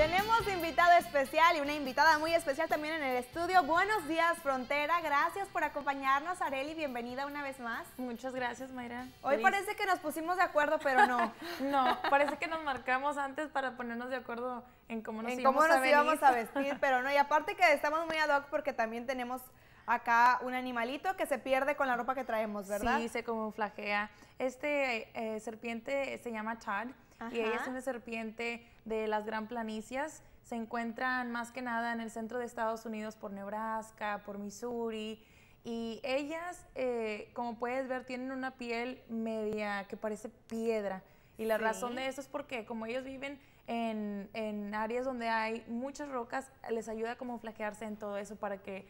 Tenemos invitado especial y una invitada muy especial también en el estudio. Buenos días, Frontera. Gracias por acompañarnos, Arely. Bienvenida una vez más. Muchas gracias, Mayra. Hoy parece que nos pusimos de acuerdo, pero no. No, parece que nos marcamos antes para ponernos de acuerdo en cómo nos íbamos a vestir, pero no. Y aparte que estamos muy ad hoc porque también tenemos acá un animalito que se pierde con la ropa que traemos, ¿verdad? Sí, se camuflajea. Serpiente se llama Todd. Ajá. Y ella es una serpiente de las Gran Planicias. Se encuentran más que nada en el centro de Estados Unidos por Nebraska, por Missouri. Y ellas, como puedes ver, tienen una piel media que parece piedra. Y la razón de eso es porque como ellos viven en áreas donde hay muchas rocas, les ayuda a camuflajearse en todo eso para que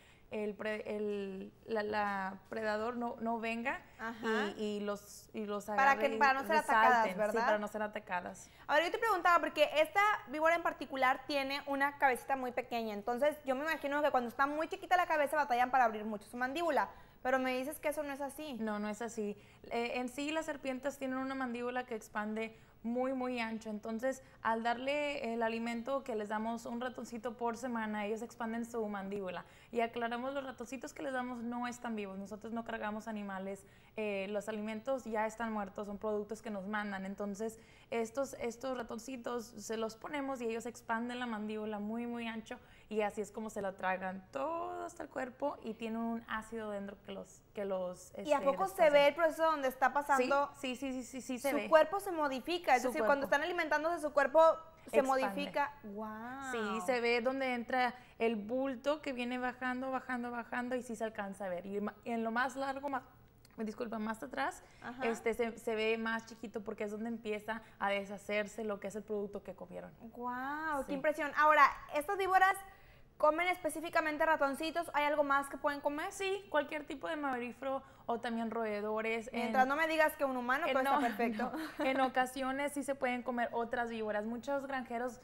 la predador no venga y los agarre para no ser atacadas, ¿verdad? Sí, para no ser atacadas. Ahora yo te preguntaba, porque esta víbora en particular tiene una cabecita muy pequeña, entonces yo me imagino que cuando está muy chiquita la cabeza batallan para abrir mucho su mandíbula, pero me dices que eso no es así. No, no es así. En sí las serpientes tienen una mandíbula que expande muy ancho, entonces al darle el alimento que les damos un ratoncito por semana, ellos expanden su mandíbula. Y aclaramos, los ratoncitos que les damos no están vivos, nosotros no cargamos animales, los alimentos ya están muertos, son productos que nos mandan, entonces estos ratoncitos se los ponemos y ellos expanden la mandíbula muy ancho y así es como se la tragan todo hasta el cuerpo y tienen un ácido dentro que los ¿Y a poco se ve el proceso donde está pasando? Sí, se ve. Su cuerpo se modifica, es decir, cuando están alimentándose su cuerpo se modifica. ¡Wow! Sí, se ve donde entra el bulto que viene bajando y sí se alcanza a ver. Y en lo más largo, más atrás, se ve más chiquito porque es donde empieza a deshacerse lo que es el producto que comieron. ¡Wow! Sí. ¡Qué impresión! Ahora, ¿estas víboras comen específicamente ratoncitos? ¿Hay algo más que pueden comer? Sí, cualquier tipo de mamífero o también roedores. Mientras no me digas que un humano, todo está perfecto. No. En ocasiones sí se pueden comer otras víboras. Muchos granjeros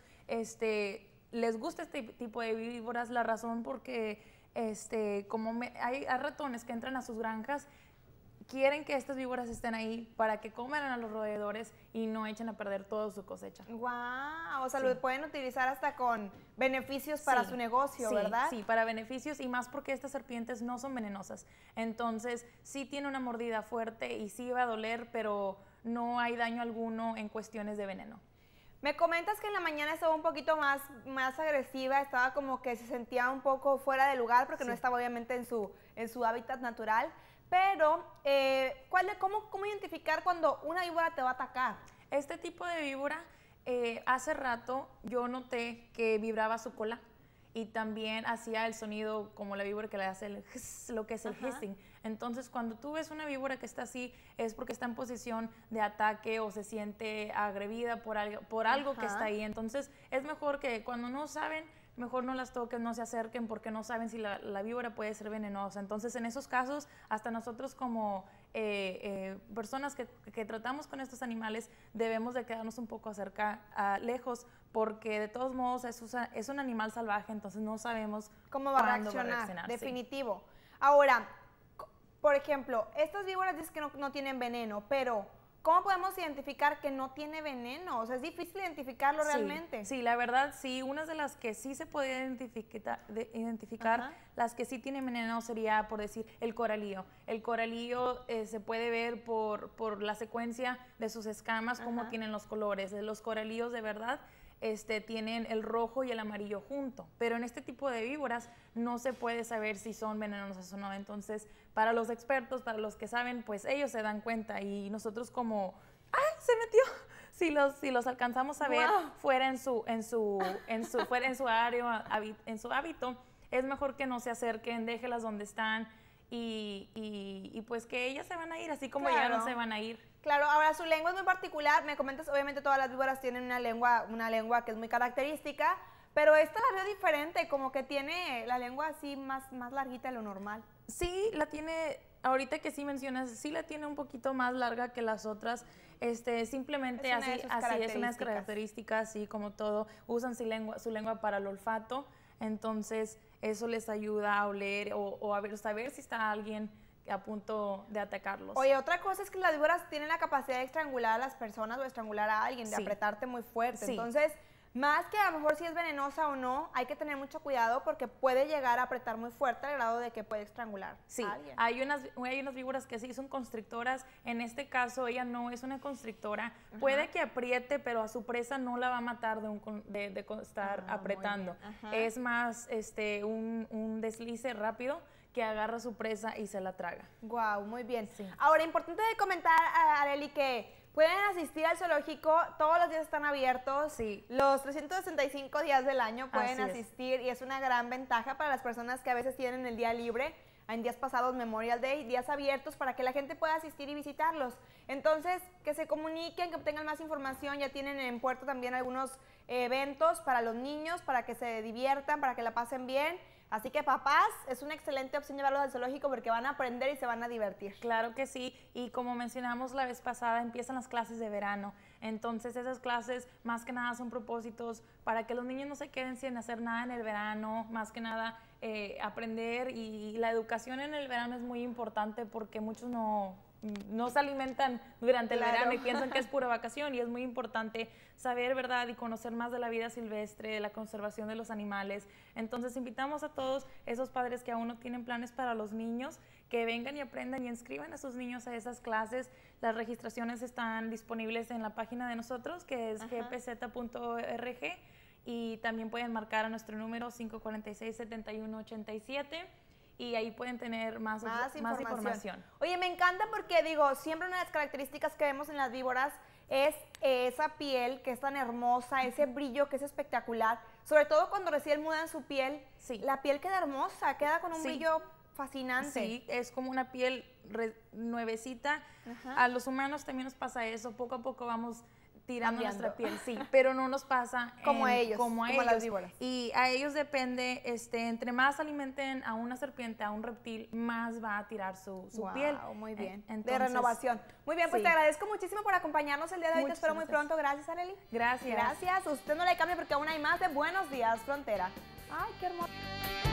les gusta este tipo de víboras, la razón porque hay ratones que entran a sus granjas, quieren que estas víboras estén ahí para que coman a los roedores y no echen a perder toda su cosecha. ¡Guau! O sea, lo pueden utilizar hasta con beneficios para su negocio, ¿verdad? Sí, para beneficios y más porque estas serpientes no son venenosas. Entonces, sí tiene una mordida fuerte y sí va a doler, pero no hay daño alguno en cuestiones de veneno. Me comentas que en la mañana estaba un poquito más agresiva, estaba como que se sentía un poco fuera de lugar porque no estaba obviamente en su hábitat natural. Pero, ¿cómo identificar cuando una víbora te va a atacar? Este tipo de víbora, hace rato yo noté que vibraba su cola y también hacía el sonido como la víbora que le hace lo que es el hissing. Entonces, cuando tú ves una víbora que está así, es porque está en posición de ataque o se siente agredida por algo que está ahí. Entonces, es mejor que cuando no saben, mejor no las toquen, no se acerquen porque no saben si la víbora puede ser venenosa. Entonces, en esos casos, hasta nosotros como personas que tratamos con estos animales, debemos de quedarnos un poco lejos, porque de todos modos es un animal salvaje, entonces no sabemos cómo va a reaccionar. Definitivo. Ahora, por ejemplo, estas víboras dicen que no tienen veneno, pero ¿cómo podemos identificar que no tiene veneno? O sea, es difícil identificarlo realmente. Sí, la verdad, sí. Una de las que sí se puede identificar, las que sí tienen veneno sería, por decir, el coralillo. El coralillo se puede ver por la secuencia de sus escamas, cómo tienen los colores. Los coralillos de verdad tienen el rojo y el amarillo junto, pero en este tipo de víboras no se puede saber si son venenosas o no. Entonces, para los expertos, para los que saben, pues ellos se dan cuenta y nosotros como, ¡ay, se metió! Si los alcanzamos a ver fuera en su área, en su hábito, es mejor que no se acerquen, déjelas donde están y pues que ellas se van a ir, así como llegaron se van a ir. Claro, ahora su lengua es muy particular, me comentas, obviamente todas las víboras tienen una lengua que es muy característica, pero esta la veo diferente, como que tiene la lengua así más larguita de lo normal. Sí, la tiene, ahorita que sí mencionas, sí la tiene un poquito más larga que las otras, simplemente así es unas características, así como todo, usan su lengua para el olfato, entonces eso les ayuda a oler o a saber si está alguien a punto de atacarlos. Oye, otra cosa es que las víboras tienen la capacidad de estrangular a las personas o estrangular a alguien, de apretarte muy fuerte. Sí. Entonces, Más que a lo mejor si es venenosa o no, hay que tener mucho cuidado porque puede llegar a apretar muy fuerte al grado de que puede estrangular Sí, a alguien. hay unas víboras que sí son constrictoras. En este caso, ella no es una constrictora. Puede que apriete, pero a su presa no la va a matar de estar apretando. Es más un deslice rápido que agarra a su presa y se la traga. Guau, muy bien. Sí. Ahora, importante de comentar, Arely, que pueden asistir al zoológico, todos los días están abiertos, Sí. los 365 días del año pueden Así es. asistir y es una gran ventaja para las personas que a veces tienen el día libre, en días pasados Memorial Day, días abiertos para que la gente pueda asistir y visitarlos. Entonces, que se comuniquen, que obtengan más información, ya tienen en Puerto también algunos eventos para los niños, para que se diviertan, para que la pasen bien. Así que papás, es una excelente opción llevarlos al zoológico porque van a aprender y se van a divertir. Claro que sí, y como mencionamos la vez pasada, empiezan las clases de verano. Entonces esas clases más que nada son propósitos para que los niños no se queden sin hacer nada en el verano, más que nada aprender, y la educación en el verano es muy importante porque muchos no se alimentan durante el verano y piensan que es pura vacación, y es muy importante saber, ¿verdad?, y conocer más de la vida silvestre, de la conservación de los animales. Entonces invitamos a todos esos padres que aún no tienen planes para los niños, que vengan y aprendan y inscriban a sus niños a esas clases. Las registraciones están disponibles en la página de nosotros, que es gpz.org, y también pueden marcar a nuestro número 546-7187. Y ahí pueden tener más información. Oye, me encanta porque, digo, siempre una de las características que vemos en las víboras es esa piel que es tan hermosa, ese brillo que es espectacular. Sobre todo cuando recién mudan su piel, la piel queda hermosa, queda con un brillo fascinante. Sí, es como una piel nuevecita. A los humanos también nos pasa eso, poco a poco vamos tirando nuestra piel, sí, pero no nos pasa como a ellos, como las víboras. Y a ellos depende, entre más alimenten a una serpiente, a un reptil, más va a tirar su piel. Muy bien, Entonces, de renovación. Muy bien, pues te agradezco muchísimo por acompañarnos el día de hoy, te espero muy pronto. Gracias, Arely. Gracias. Gracias, usted no le cambie porque aún hay más de Buenos Días, Frontera. Ay, qué hermoso.